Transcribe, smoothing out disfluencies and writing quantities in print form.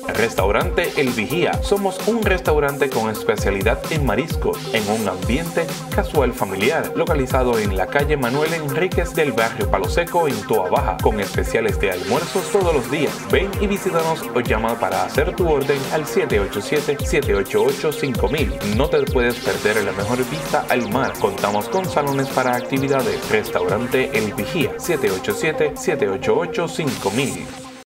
Restaurante El Vigía. Somos un restaurante con especialidad en mariscos, en un ambiente casual familiar, localizado en la calle Manuel Enríquez del barrio Palo Seco en Toa Baja, con especiales de almuerzos todos los días. Ven y visítanos o llama para hacer tu orden al 787-788-5000. No te puedes perder la mejor vista al mar. Contamos con salones para actividades. Restaurante El Vigía, 787-788-5000.